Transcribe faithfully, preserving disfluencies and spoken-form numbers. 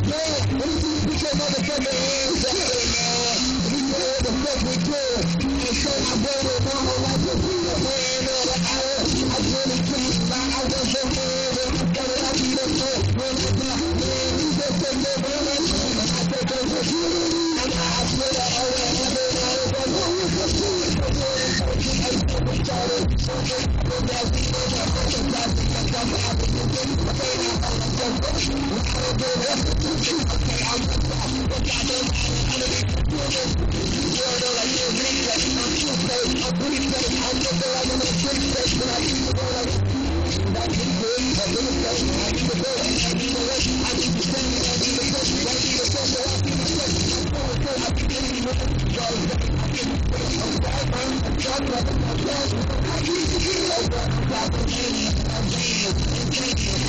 Man, let me see you put your motherfucking hands up there, man. We know what the fuck we doing. And so I go with my whole life to be a man of the hour. I really can't lie. I was your man. And I thought I'd be the first one to die. Man, you just take your man. And I take over you. And I swear to all that heaven. I was like, oh, you can do it. I'm going to take it. I'm going to start it. I'm going to go down. I'm going to go down. I'm going to go down. I'm